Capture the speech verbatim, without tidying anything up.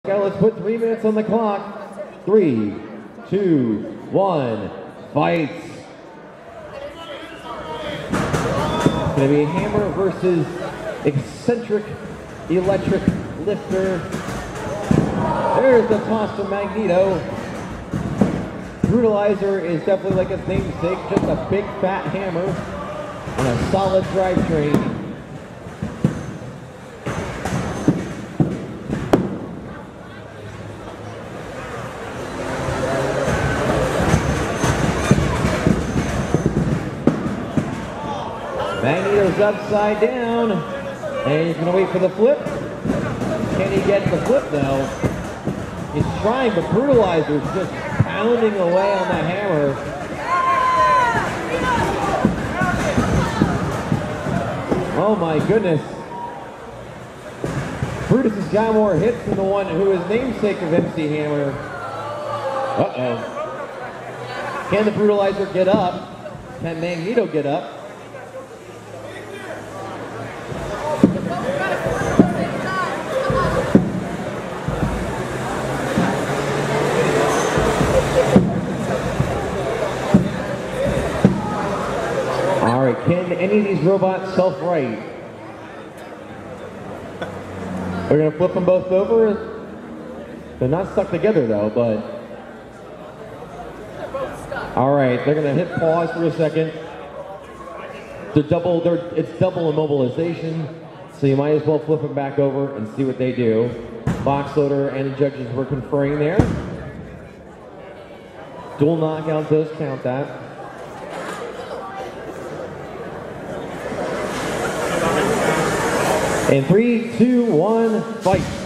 Okay, let's put three minutes on the clock. Three, two, one, fight. It's going to be a hammer versus eccentric electric lifter. There's the toss from Magneto. Brutalizer is definitely like its namesake, just a big fat hammer on a solid drivetrain. Magneto's upside down, and he's going to wait for the flip. Can he get the flip though? He's trying, but Brutalizer's just pounding away on the hammer. Oh my goodness. Brutus has got more hits than the one who is namesake of M C Hammer. Uh-oh. Can the Brutalizer get up? Can Magneto get up? Can any of these robots self-right? We're going to flip them both over. They're not stuck together though, but... Alright, they're going to hit pause for a second. They're double, they're, it's double immobilization, so you might as well flip them back over and see what they do. Box loader and the judges were conferring there. Dual knockout does count that. In three, two, one, fight.